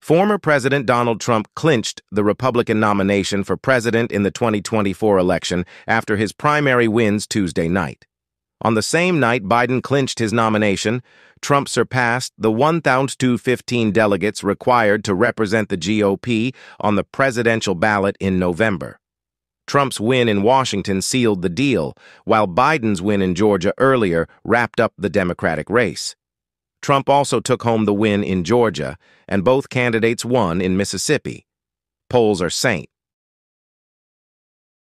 Former President Donald Trump clinched the Republican nomination for president in the 2024 election after his primary wins Tuesday night. On the same night Biden clinched his nomination, Trump surpassed the 1,215 delegates required to represent the GOP on the presidential ballot in November. Trump's win in Washington sealed the deal, while Biden's win in Georgia earlier wrapped up the Democratic race. Trump also took home the win in Georgia, and both candidates won in Mississippi. Polls are saint.